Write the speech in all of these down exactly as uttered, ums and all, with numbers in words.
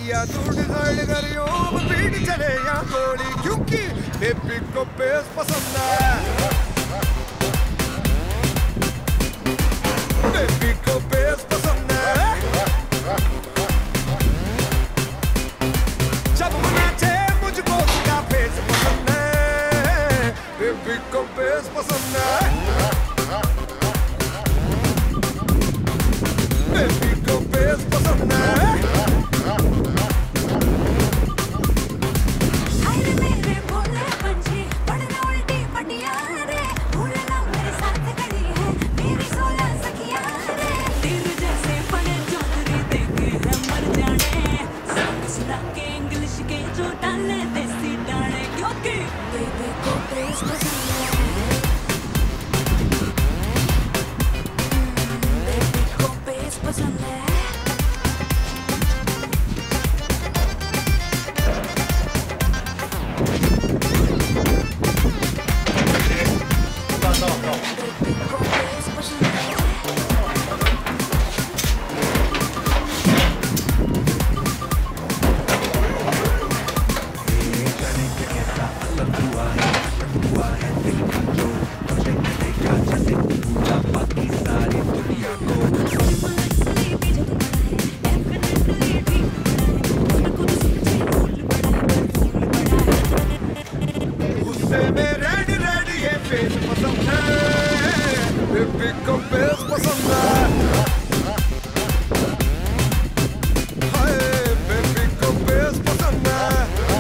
या तू डिसाइड करियो बीट चले या गोली, क्योंकि बेबी को बेस पसंद है, बेबी को बेस पसंद है। जब वो नाचे मुझको उसका बेस पसंद है, बेबी को बेस पसंद है, बेबी को बेस पसंद है। बेबी को बेस पसंद है, हाय बेबी को बेस पसंद है।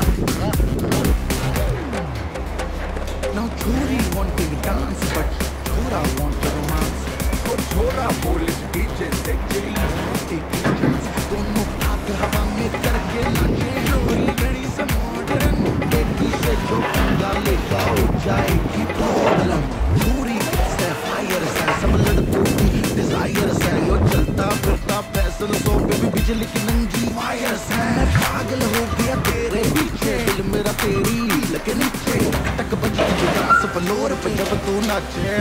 Now Chori wanted to dance, but Chora wanted romance. तो छोरा पुलिस डीजे से चली, Take a chance, दोनों आग हवा में करके नाचे। Chori बड़ी सा मॉडर्न, बेटी से जो पंगा लेगा हो जाएगी प्रॉब्लम। Chori से फायर से सब लड़कों की डिजायर से, यो चलता फिरता फैशन सो बेबी बिजली की नंगी वायर से। मैं पागल हो गया तेरे पीछे, दिल मेरा तेरी लगे नीचे, टक बजा डांस फ्लोर पे जब तू नाचे।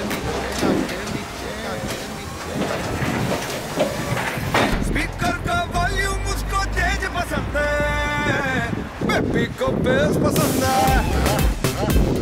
स्पीकर का वॉल्यूम उसको तेज पसंद है, बेबी को बेस पसंद है।